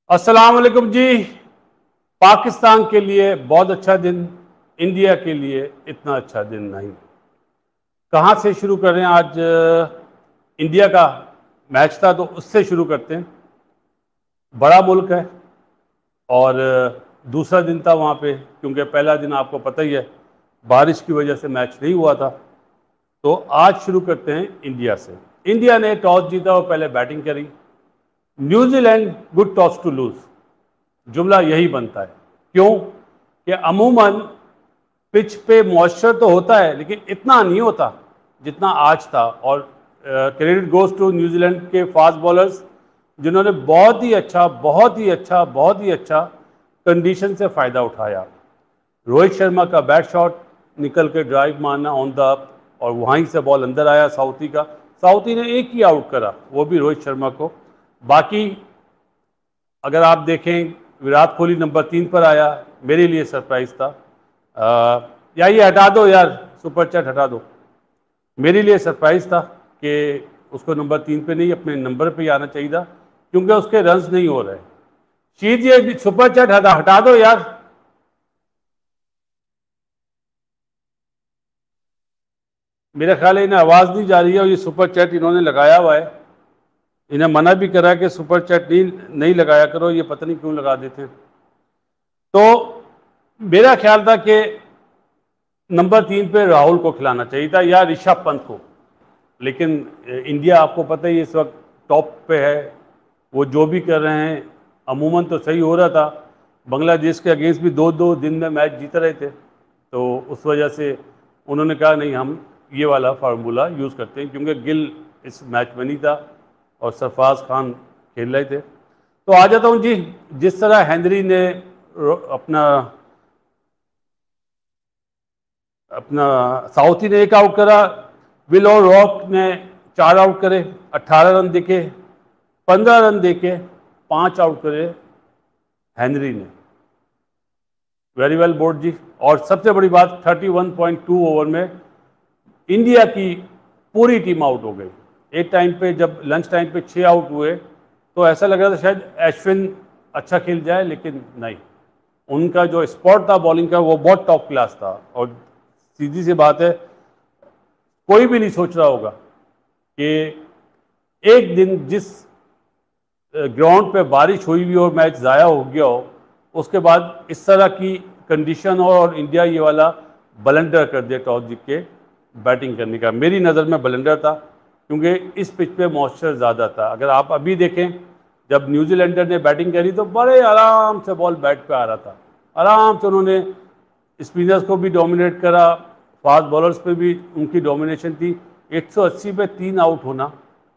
अस्सलाम वालेकुम जी। पाकिस्तान के लिए बहुत अच्छा दिन, इंडिया के लिए इतना अच्छा दिन नहीं। कहाँ से शुरू करें? आज इंडिया का मैच था तो उससे शुरू करते हैं। बड़ा मुल्क है और दूसरा दिन था वहाँ पे, क्योंकि पहला दिन आपको पता ही है बारिश की वजह से मैच नहीं हुआ था। तो आज शुरू करते हैं इंडिया से। इंडिया ने टॉस जीता और पहले बैटिंग करी। New Zealand good toss to lose, जुमला यही बनता है। क्यों कि अमूमन पिच पे मॉइस्चर तो होता है लेकिन इतना नहीं होता जितना आज था। और क्रेडिट गोज टू न्यूजीलैंड के फास्ट बॉलर्स, जिन्होंने बहुत ही अच्छा कंडीशन से फ़ायदा उठाया। रोहित शर्मा का बैट शॉट निकल के ड्राइव मारना ऑन द अप, और वहीं से बॉल अंदर आया साउथी का। साउथी ने एक ही आउट करा, वो भी रोहित शर्मा को। बाकी अगर आप देखें, विराट कोहली नंबर 3 पर आया, मेरे लिए सरप्राइज था। या ये हटा दो यार, सुपर चैट हटा दो। मेरे लिए सरप्राइज था कि उसको नंबर 3 पे नहीं, अपने नंबर पे ही आना चाहिए था, क्योंकि उसके रन्स नहीं हो रहे। शीत, ये सुपर चैट हटा दो यार। मेरा ख्याल है इन्हें आवाज़ नहीं जा रही है, और ये सुपर चैट इन्होंने लगाया हुआ है। इन्हें मना भी करा कि सुपर चैट नहीं लगाया करो, ये पता नहीं क्यों लगा देते हैं। तो मेरा ख्याल था कि नंबर 3 पे राहुल को खिलाना चाहिए था या ऋषभ पंत को। लेकिन इंडिया, आपको पता ही इस वक्त टॉप पे है। वो जो भी कर रहे हैं अमूमन तो सही हो रहा था। बांग्लादेश के अगेंस्ट भी 2-2 दिन में मैच जीत रहे थे, तो उस वजह से उन्होंने कहा नहीं, हम ये वाला फार्मूला यूज़ करते हैं, क्योंकि गिल इस मैच में नहीं था और सरफराज खान खेल रहे थे। तो आ जाता हूँ जी। जिस तरह हेनरी ने अपना अपना साउथी ने एक आउट करा, विल और रॉक ने 4 आउट करे, 18 रन देके, 15 रन देके 5 आउट करे हेनरी ने। वेरी वेल बोर्ड जी। और सबसे बड़ी बात, 31.2 ओवर में इंडिया की पूरी टीम आउट हो गई। एक टाइम पे जब लंच टाइम पे 6 आउट हुए तो ऐसा लग रहा था शायद अश्विन अच्छा खेल जाए, लेकिन नहीं। उनका जो स्पॉट था बॉलिंग का वो बहुत टॉप क्लास था। और सीधी सी बात है, कोई भी नहीं सोच रहा होगा कि एक दिन जिस ग्राउंड पे बारिश हुई हुई और मैच ज़ाया हो गया हो, उसके बाद इस तरह की कंडीशन हो और इंडिया ये वाला बलंडर कर दिया टॉस जीत के बैटिंग करने का। मेरी नज़र में बलंडर था, क्योंकि इस पिच पे मॉइस्चर ज़्यादा था। अगर आप अभी देखें, जब न्यूजीलैंडर ने बैटिंग करी तो बड़े आराम से बॉल बैट पे आ रहा था। आराम से उन्होंने स्पिनर्स को भी डोमिनेट करा, फास्ट बॉलर्स पे भी उनकी डोमिनेशन थी। 180 पे 3 आउट होना,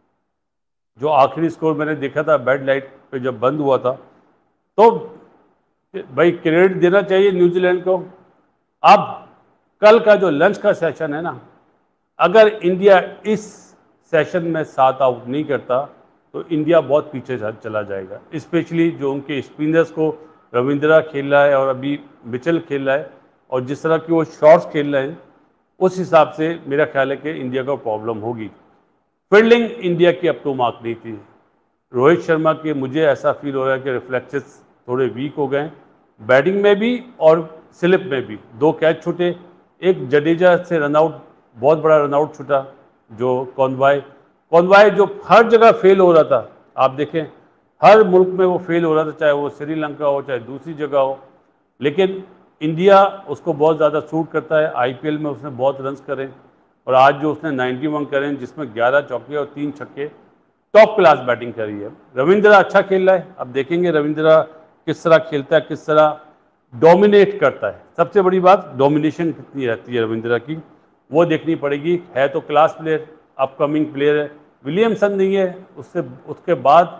जो आखिरी स्कोर मैंने देखा था बेड लाइट पे जब बंद हुआ था, तो भाई क्रेडिट देना चाहिए न्यूजीलैंड को। अब कल का जो लंच का सेशन है ना, अगर इंडिया इस सेशन में 7 आउट नहीं करता तो इंडिया बहुत पीछे चला जाएगा। स्पेशली जो उनके स्पिनर्स को रविंद्रा खेल रहा है और अभी मिचेल खेल रहा है, और जिस तरह की वो शॉट्स खेल रहे हैं, उस हिसाब से मेरा ख्याल है कि इंडिया को प्रॉब्लम होगी। फील्डिंग इंडिया की अप टू मार्क नहीं थी। रोहित शर्मा के, मुझे ऐसा फील हो रहा है कि रिफ्लेक्सेस थोड़े वीक हो गए, बैटिंग में भी और स्लिप में भी। 2 कैच छूटे, एक जडेजा से रनआउट, बहुत बड़ा रनआउट छूटा, जो कॉनवाय जो हर जगह फेल हो रहा था। आप देखें, हर मुल्क में वो फेल हो रहा था, चाहे वो श्रीलंका हो चाहे दूसरी जगह हो। लेकिन इंडिया उसको बहुत ज़्यादा सूट करता है। आईपीएल में उसने बहुत रन्स करे, और आज जो उसने 91 करे, जिसमें 11 चौके और 3 छक्के, टॉप क्लास बैटिंग करी है। रविंद्रा अच्छा खेल रहा है, अब देखेंगे रविंद्रा किस तरह खेलता है, किस तरह डोमिनेट करता है। सबसे बड़ी बात, डोमिनेशन कितनी रहती है रविंद्रा की, वो देखनी पड़ेगी। है तो क्लास प्लेयर, अपकमिंग प्लेयर है। विलियमसन नहीं है, उसके बाद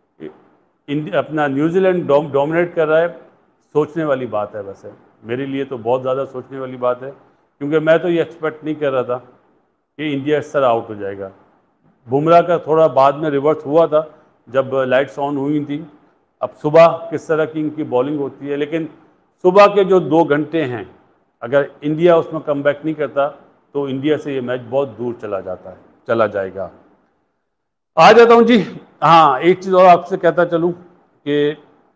अपना न्यूजीलैंड डोमिनेट कर रहा है। सोचने वाली बात है, वैसे मेरे लिए तो बहुत ज़्यादा सोचने वाली बात है, क्योंकि मैं तो ये एक्सपेक्ट नहीं कर रहा था कि इंडिया इस तरह आउट हो जाएगा। बुमराह का थोड़ा बाद में रिवर्स हुआ था जब लाइट्स ऑन हुई थी। अब सुबह किस तरह की इनकी बॉलिंग होती है, लेकिन सुबह के जो 2 घंटे हैं, अगर इंडिया उसमें कमबैक नहीं करता तो इंडिया से ये मैच बहुत दूर चला जाएगा। आ जाता हूँ जी। हाँ, एक चीज़ और आपसे कहता चलूँ कि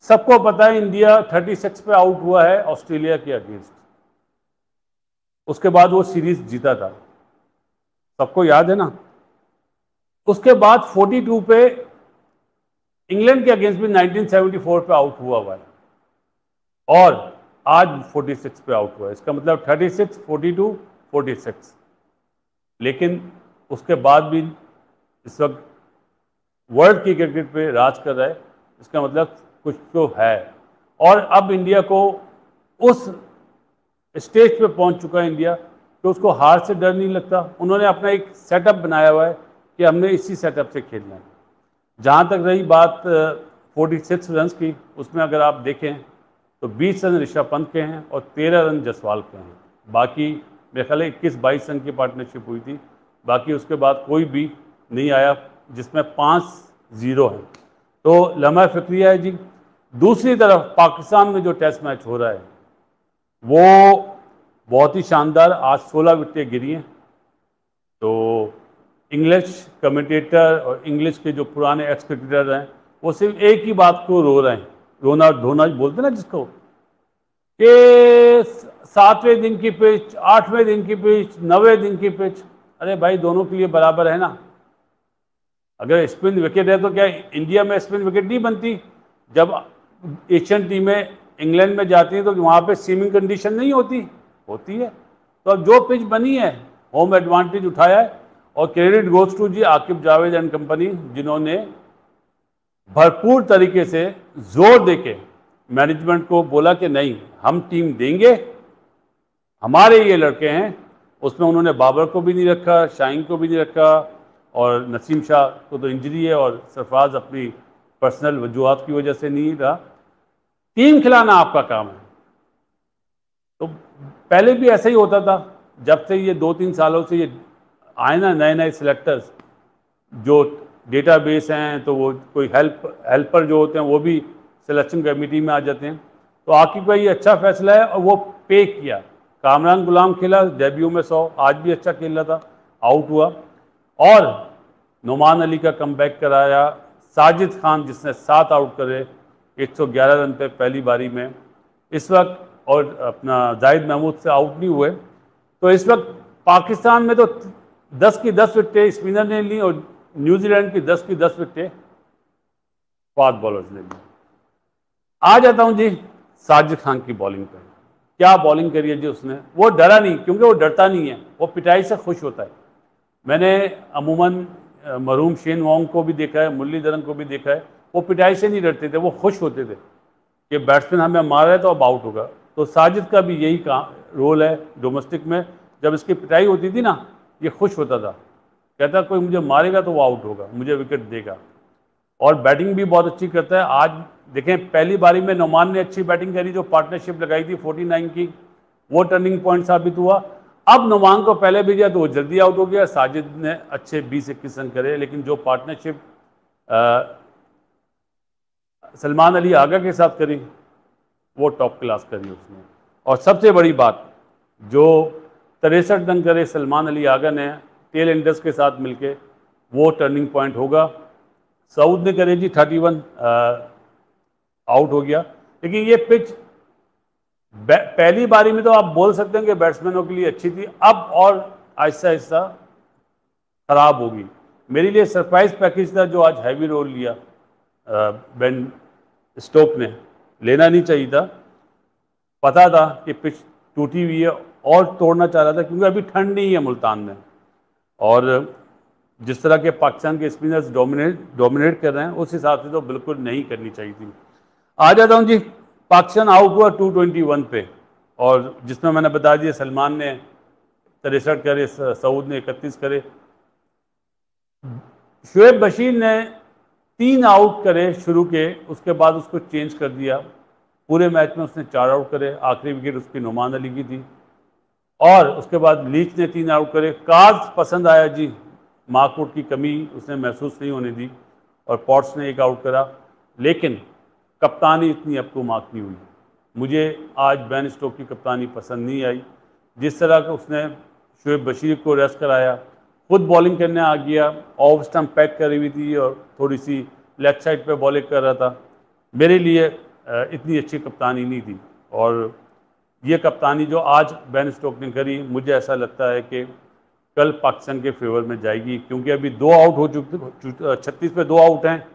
सबको पता है इंडिया 36 पे आउट हुआ है ऑस्ट्रेलिया के अगेंस्ट, उसके बाद वो सीरीज जीता था, सबको याद है ना। उसके बाद 42 पे इंग्लैंड के अगेंस्ट भी 1974 पे आउट हुआ है और आज 46 पे आउट हुआ है। इसका मतलब 36, 42, 46। लेकिन उसके बाद भी इस वक्त वर्ल्ड की क्रिकेट पे राज कर रहा है, इसका मतलब कुछ तो है। और अब इंडिया को उस स्टेज पे पहुंच चुका है इंडिया कि उसको हार से डर नहीं लगता। उन्होंने अपना एक सेटअप बनाया हुआ है कि हमने इसी सेटअप से खेलना है। जहाँ तक रही बात 46 रन की, उसमें अगर आप देखें तो 20 रन ऋषभ पंत के हैं और 13 रन जसवाल के हैं। बाकी मेरे ख्याल 21-22 रन की पार्टनरशिप हुई थी, बाकी उसके बाद कोई भी नहीं आया जिसमें 5-0 हैं। तो लम्हा फिक्रिया है जी। दूसरी तरफ पाकिस्तान में जो टेस्ट मैच हो रहा है वो बहुत ही शानदार, आज 16 विकेटें गिरी हैं। तो इंग्लिश कमेंटेटर और इंग्लिश के जो पुराने एक्स क्रिकेटर हैं वो सिर्फ एक ही बात को रो रहे हैं, रोना धोना बोलते ना जिसको, कि 7वें दिन की पिच, 8वें दिन की पिच, 9वें दिन की पिच। अरे भाई दोनों के लिए बराबर है ना। अगर स्पिन विकेट है तो क्या इंडिया में स्पिन विकेट नहीं बनती? जब एशियन टीमें इंग्लैंड में जाती हैं तो वहाँ पे सीमिंग कंडीशन नहीं होती है। तो अब जो पिच बनी है होम एडवांटेज उठाया है और क्रेडिट गोज टू जी आकिब जावेद एंड कंपनी, जिन्होंने भरपूर तरीके से जोर देके मैनेजमेंट को बोला कि नहीं हम टीम देंगे, हमारे ये लड़के हैं। उसमें उन्होंने बाबर को भी नहीं रखा, शाहीन को भी नहीं रखा और नसीम शाह को तो इंजरी है और सरफराज अपनी पर्सनल वजूहत की वजह से नहीं रहा। टीम खिलाना आपका काम है। तो पहले भी ऐसा ही होता था, जब से ये 2-3 सालों से ये आए ना नए सिलेक्टर्स, जो डेटाबेस हैं, तो वो कोई हेल्पर जो होते हैं वो भी सिलेक्शन कमेटी में आ जाते हैं। तो आकिब का ये अच्छा फैसला है और वो पे किया। कामरान गुलाम खेला डेब्यू में 100, आज भी अच्छा खेल रहा था, आउट हुआ। और नुमान अली का कमबैक कराया, साजिद खान जिसने 7 आउट करे 111 रन पे पहली बारी में इस वक्त, और अपना जाहिद महमूद से आउट नहीं हुए। तो इस वक्त पाकिस्तान में तो 10 की 10 विकेटें स्पिनर ने ली और न्यूजीलैंड की 10 की 10 विकेटें फास्ट बॉलर्स ने ली। आ जाता हूं जी साजिद खान की बॉलिंग पर। क्या बॉलिंग करी है जी उसने। वो डरा नहीं, क्योंकि वो डरता नहीं है, वो पिटाई से खुश होता है। मैंने अमूमन मरहूम शेन वॉन्ग को भी देखा है, मुरलीधरन को भी देखा है, वो पिटाई से नहीं डरते थे, वो खुश होते थे कि बैट्समैन हमें मार रहा है तो अब आउट होगा। तो साजिद का भी यही रोल है डोमेस्टिक में। जब इसकी पिटाई होती थी ना, ये खुश होता था, कहता कोई मुझे मारेगा तो वो आउट होगा, मुझे विकेट देगा। और बैटिंग भी बहुत अच्छी करता है। आज देखें पहली बारी में नुमान ने अच्छी बैटिंग करी, जो पार्टनरशिप लगाई थी 49 की, वो टर्निंग पॉइंट साबित हुआ। अब नुमान को पहले भेजा तो वो जल्दी आउट हो गया। साजिद ने अच्छे 20-21 रन करे, लेकिन जो पार्टनरशिप सलमान अली आगा के साथ करी वो टॉप क्लास करी उसने। और सबसे बड़ी बात, जो 63 रन करे सलमान अली आगा ने टेल एंडर्स के साथ मिलके, वो टर्निंग पॉइंट होगा। सऊद ने करे जी 31, आउट हो गया। लेकिन ये पिच पहली बारी में तो आप बोल सकते हैं कि बैट्समैनों के लिए अच्छी थी, अब और आहिस्ता आहिस्ता खराब होगी। मेरे लिए सरप्राइज पैकेज था जो आज हैवी रोल लिया बेन स्टोक ने, लेना नहीं चाहिए था। पता था कि पिच टूटी हुई है और तोड़ना चाह रहा था, क्योंकि अभी ठंड नहीं है मुल्तान में, और जिस तरह के पाकिस्तान के स्पिनर्स डोमिनेट कर रहे हैं उस हिसाब से तो बिल्कुल नहीं करनी चाहिए थी। आ जाता हूँ जी, पाकिस्तान आउट हुआ 221 पे, और जिसमें मैंने बता दिया सलमान ने 63 करे, सऊद ने 31 करे। शुएब बशीर ने 3 आउट करे शुरू के, उसके बाद उसको चेंज कर दिया। पूरे मैच में उसने 4 आउट करे, आखिरी विकेट उसकी नुमान अली की थी। और उसके बाद लीच ने 3 आउट करे। कार्स पसंद आया जी, मार्कवुड की कमी उसने महसूस नहीं होने दी, और पॉट्स ने 1 आउट करा। लेकिन कप्तानी इतनी अप टू मार्क नहीं हुई। मुझे आज बेन स्टोक की कप्तानी पसंद नहीं आई। जिस तरह का उसने शुएब बशीर को रेस्ट कराया, खुद बॉलिंग करने आ गया, ऑफ स्टम्प पैक करी हुई थी और थोड़ी सी लेफ्ट साइड पे बॉलिंग कर रहा था। मेरे लिए इतनी अच्छी कप्तानी नहीं थी। और ये कप्तानी जो आज बेन स्टोक्स ने करी, मुझे ऐसा लगता है कि कल पाकिस्तान के फेवर में जाएगी, क्योंकि अभी 2 आउट हो चुके, 36 पे 2 आउट हैं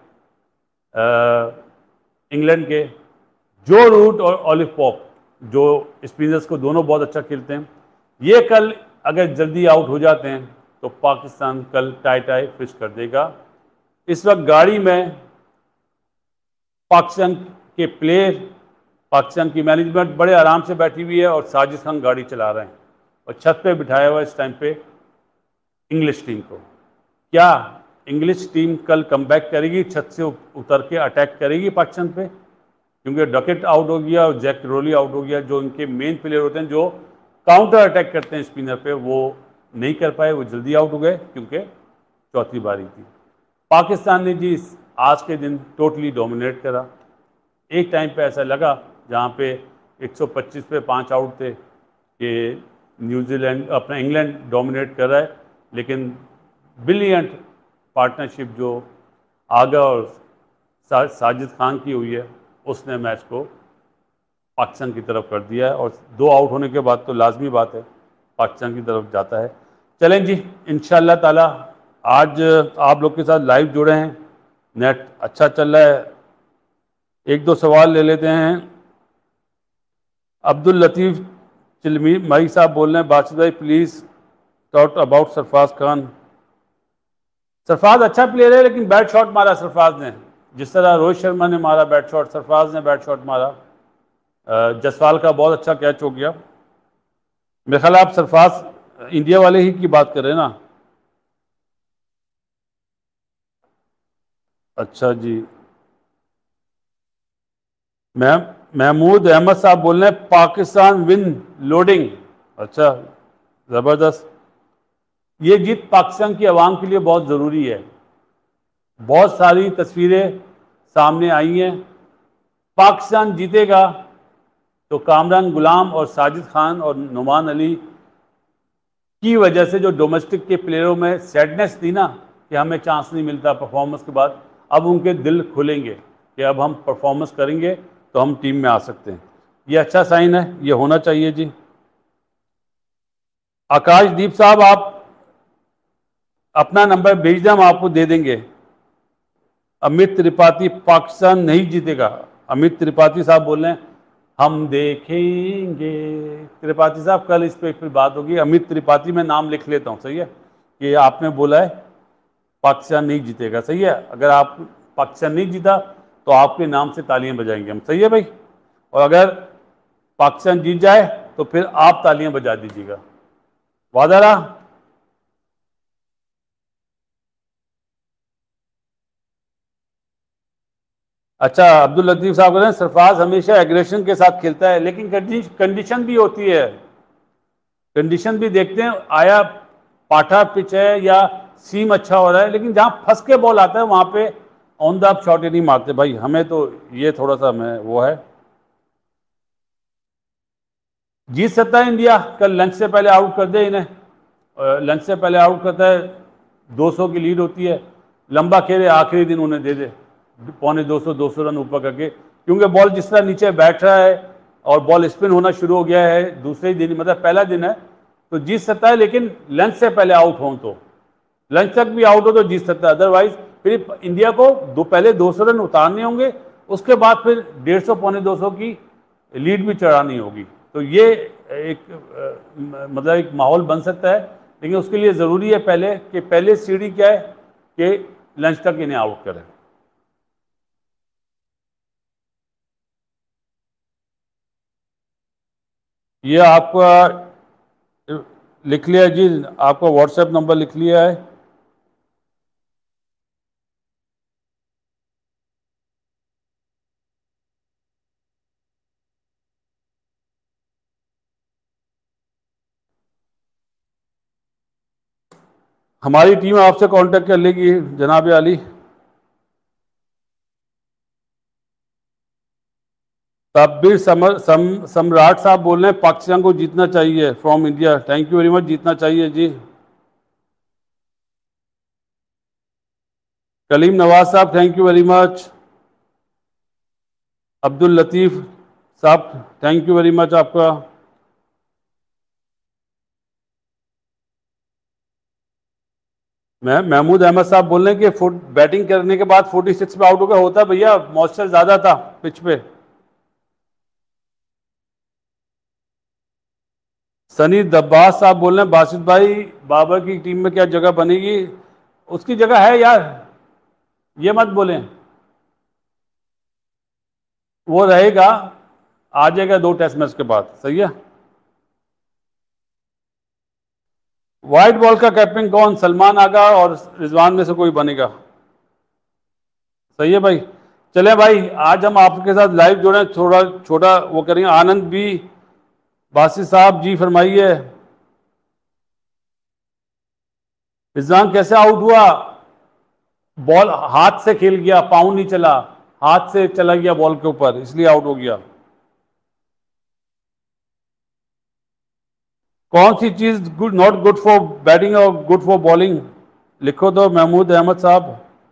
इंग्लैंड के। जो रूट और ऑलिव पॉप, जो स्पिनर्स को दोनों बहुत अच्छा खेलते हैं, ये कल अगर जल्दी आउट हो जाते हैं तो पाकिस्तान कल टाई टाई फिश कर देगा। इस वक्त गाड़ी में पाकिस्तान के प्लेयर, पाकिस्तान की मैनेजमेंट बड़े आराम से बैठी हुई है और साजिद खान गाड़ी चला रहे हैं और छत पे बिठाया हुआ इस टाइम पे इंग्लिश टीम को। क्या इंग्लिश टीम कल कमबैक करेगी, छत से उतर के अटैक करेगी पाकिस्तान पे? क्योंकि डकेट आउट हो गया और जैक रोली आउट हो गया, जो इनके मेन प्लेयर होते हैं जो काउंटर अटैक करते हैं स्पिनर पे, वो नहीं कर पाए, वो जल्दी आउट हो गए क्योंकि चौथी बारी थी। पाकिस्तान ने जी आज के दिन टोटली डोमिनेट करा। एक टाइम पे ऐसा लगा जहाँ पे 125 पे 5 आउट थे कि न्यूजीलैंड अपना इंग्लैंड डोमिनेट कर रहा है, लेकिन ब्रिलियंट पार्टनरशिप जो आगा और साजिद खान की हुई है, उसने मैच को पाकिस्तान की तरफ कर दिया है। और 2 आउट होने के बाद तो लाजमी बात है पाकिस्तान की तरफ जाता है। चलें जी, इंशाल्लाह ताला आज आप लोग के साथ लाइव जुड़े हैं, नेट अच्छा चल रहा है। 1-2 सवाल ले लेते हैं। अब्दुल लतीफ़ चिलमी मई साहब बोल रहे हैं, बादशाह भाई please talk about Sarfaraz Khan. Sarfaraz अच्छा प्लेयर है, लेकिन बैट शॉट मारा सरफराज ने, जिस तरह रोहित शर्मा ने मारा बैट शॉट, सरफराज ने बैट शॉट मारा। जसवाल का बहुत अच्छा कैच हो गया। मेरे ख्याल आप सरफराज इंडिया वाले ही की बात कर रहे हैं ना? अच्छा जी। मैम महमूद अहमद साहब बोल रहे हैं पाकिस्तान विन लोडिंग। अच्छा, ज़बरदस्त। ये जीत पाकिस्तान की आवाम के लिए बहुत ज़रूरी है। बहुत सारी तस्वीरें सामने आई हैं। पाकिस्तान जीतेगा तो कामरान गुलाम और साजिद खान और नुमान अली की वजह से जो डोमेस्टिक के प्लेयरों में सैडनेस थी ना कि हमें चांस नहीं मिलता परफॉर्मेंस के बाद, अब उनके दिल खुलेंगे कि अब हम परफॉर्मेंस करेंगे तो हम टीम में आ सकते हैं। ये अच्छा साइन है, ये होना चाहिए जी। आकाशदीप साहब आप अपना नंबर भेज दें, हम आपको दे देंगे। अमित त्रिपाठी पाकिस्तान नहीं जीतेगा। अमित त्रिपाठी साहब बोल रहे हैं हम देखेंगे। त्रिपाठी साहब कल इस पे फिर बात होगी। अमित त्रिपाठी मैं नाम लिख लेता हूँ, सही है? कि आपने बोला है पाकिस्तान नहीं जीतेगा, सही है? अगर आप पाकिस्तान नहीं जीता तो आपके नाम से तालियां बजाएंगे हम, सही है भाई? और अगर पाकिस्तान जीत जाए तो फिर आप तालियां बजा दीजिएगा, वादा रहा? अच्छा, अब्दुल लतीफ साहब कह रहे हैं सरफराज हमेशा एग्रेशन के साथ खेलता है, लेकिन कंडीशन भी होती है, कंडीशन भी देखते हैं। आया पाठा पिच है या सीम अच्छा हो रहा है, लेकिन जहां फंस के बॉल आता है वहां पे ऑन द अप शॉट ही नहीं मारते भाई। हमें तो ये थोड़ा सा हमें वो है। जीत सकता है इंडिया, कल लंच से पहले आउट कर दे इन्हें। लंच से पहले आउट करता है, 200 की लीड होती है, लंबा खेले आखिरी दिन उन्हें दे दे पौने 200 रन ऊपर करके, क्योंकि बॉल जिस तरह नीचे बैठ रहा है और बॉल स्पिन होना शुरू हो गया है दूसरे ही दिन, मतलब पहला दिन है, तो जीत सकता है। लेकिन लंच से पहले आउट हो, तो लंच तक भी आउट हो तो जीत सकता है। अदरवाइज फिर इंडिया को पहले 200 रन उतारने होंगे, उसके बाद फिर 150 पौने 200 की लीड भी चढ़ानी होगी। तो ये एक मतलब एक माहौल बन सकता है, लेकिन उसके लिए ज़रूरी है पहले कि पहले सीढ़ी क्या है कि लंच तक इन्हें आउट करें। ये आपका लिख लिया जी, आपका व्हाट्सएप नंबर लिख लिया है। हमारी टीम आपसे कांटेक्ट कर लेगी जनाब अली। तब्बीर सम्राट साहब बोल रहे हैं पाकिस्तान को जीतना चाहिए from India. Thank you very much, जीतना चाहिए जी। कलीम नवाज साहब thank you very much. Abdul Latif साहब, थैंक यू वेरी मच आपका। मैं महमूद अहमद साहब बोल रहे हैं कि फुट बैटिंग करने के बाद 46 पे आउट हो गया, होता भैया, मॉइस्चर ज़्यादा था पिच पे। सनी दब्बास साहब बोल रहे हैं बासित भाई, बाबर की टीम में क्या जगह बनेगी? उसकी जगह है यार, ये मत बोलें। वो रहेगा, आ जाएगा 2 टेस्ट मैच के बाद, सही है। व्हाइट बॉल का कैप्टन कौन? सलमान आगा और रिजवान में से कोई बनेगा। सही है भाई। चले भाई, आज हम आपके साथ लाइव जुड़े, थोड़ा छोटा वो करेंगे। आनंद भी, बासित साहब जी फरमाइए। रिजवान कैसे आउट हुआ? बॉल हाथ से खेल गया, पाँव नहीं चला, हाथ से चला गया बॉल के ऊपर, इसलिए आउट हो गया। कौन सी चीज good, not good for batting और गुड फॉर बॉलिंग? लिखो तो महमूद अहमद साहब।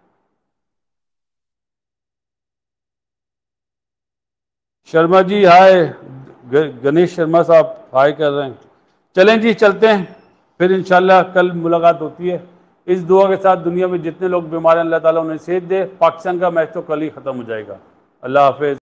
शर्मा जी हाय, गणेश शर्मा साहब हाय कर रहे हैं। चलें जी, चलते हैं, फिर इंशाल्लाह कल मुलाकात होती है। इस दुआ के साथ, दुनिया में जितने लोग बीमार हैं अल्लाह ताला उन्हें सेहत दे। पाकिस्तान का मैच तो कल ही ख़त्म हो जाएगा। अल्लाह हाफिज़।